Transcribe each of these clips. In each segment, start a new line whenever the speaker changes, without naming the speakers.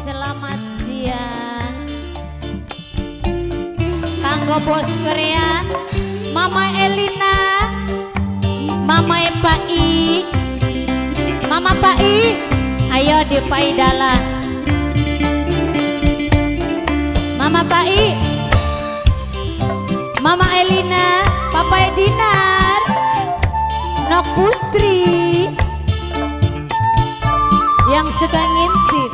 Selamat siang kanggo bos Korea, Mama Elina, Mama Pai, Mama Pai, ayo di Paidala. Mama Pai, Mama Elina, Papa Dinar, Nok Putri yang suka ngintip.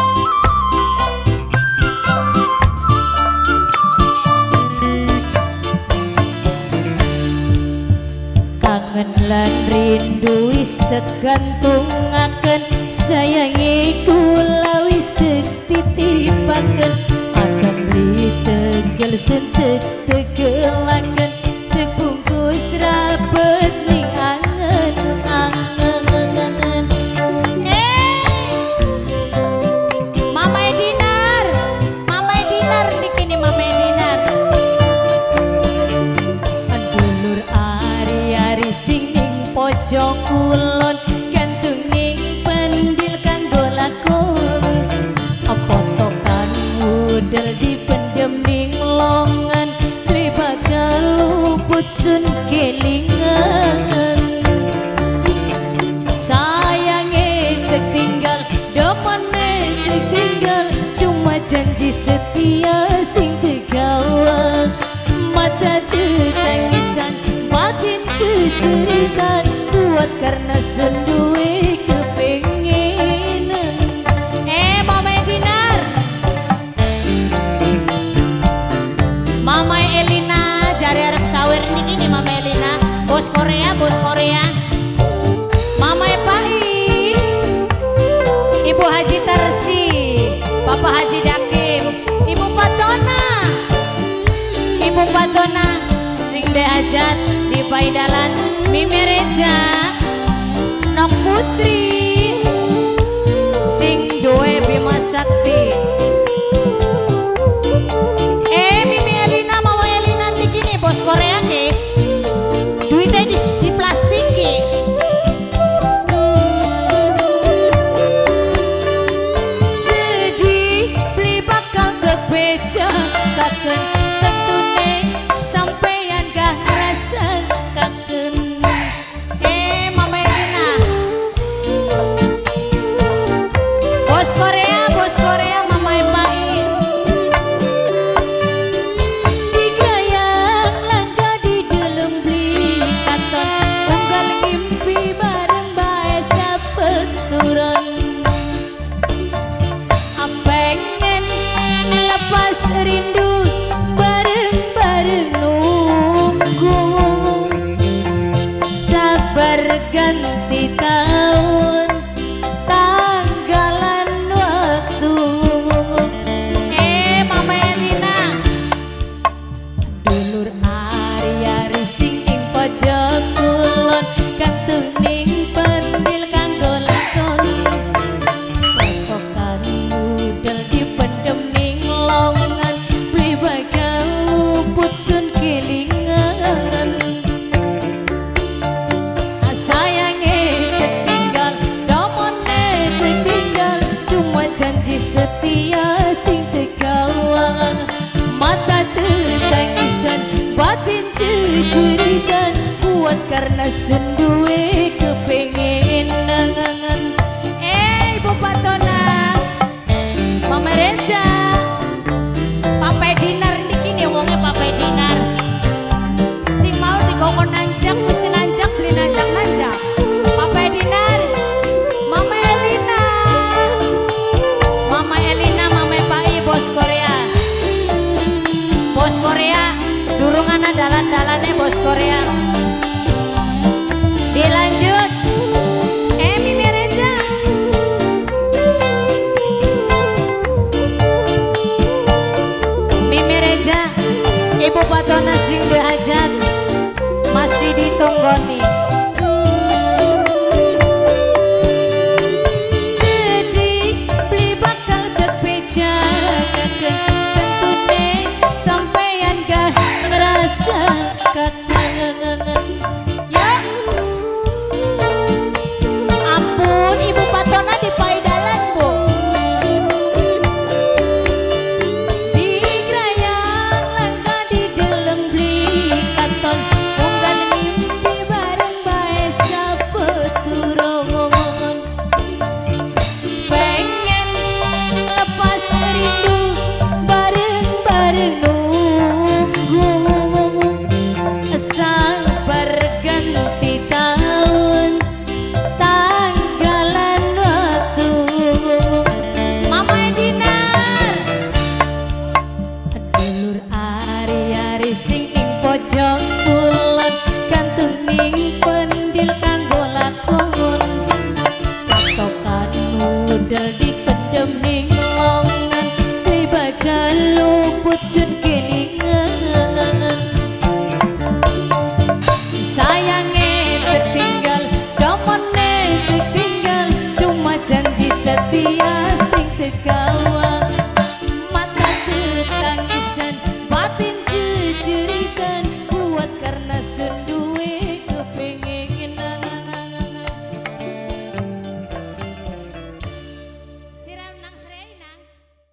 Kangen lan rindu wis tergantungaken, sayangi kula wis titipaken. Akan beli tegel sentek tegelaken, tegbungkus rapet ning angen angen. Mama Dinar dikini Mama Dinar. Dulur ari-ari sing ning pojok kulon, gantung ning pendil kanggo lakon. Apa tokan mudel dipendem ning longan, beli bakal luput sun kelingan. Sayangnya tertinggal, domone tertinggal, cuma janji setia sing tegawang. Mata tetangisan, batin ceceritan, kuat karena senduwe kepengenan. Mama Dinar, Mama Elina, jari Arab sawer ini Mama Elina, bos Korea, bos Korea. Mama Pai, Ibu Haji Tarsi, Papa Haji Dakim, Ibu Patona, sing behajat di Paidalan, Mimi Reja, Nok Putri, sing doe Bima Sakti. Mimi Elina, Mama Elina dikini bos Korea ke, duitnya di plastik ke. Sedih beli bakal kebeja kaken, ketune sampeyan gak ngerasa kaken. Mama Elina, bos Korea, Mama Pai. Digayang langga di dalam beli katon, tunggal mimpi bareng bae sapeturon. Pengen lepas rindu bareng-bareng nunggu, sabar ganti tahun tanggalan waktu. Mama Elina, dulur ari-ari sing ing pojok kulon, gantung ning pendil kanggo lakon. Pokokan mudel dipendem ning longan, beli bakal luput sun kelingan. Sayangnya tertinggal, domone tertinggal, cuma janji setia sing tegawang. Mata tetangisan, batin ceceritan, kuat karena senduwe kepengenan. Ibu Patona, Mama Reja, Papa Dinar dikini ngomongnya Papa Dinar. Sing mau digongkon nanjak, mesti nanjak, beli nanjak. Papa Dinar, Mama Elina, Mama Pai, bos Korea, durungan dalan-dalannya bos Korea. Di dodol dipendem ning longan kuwi bakal luput sun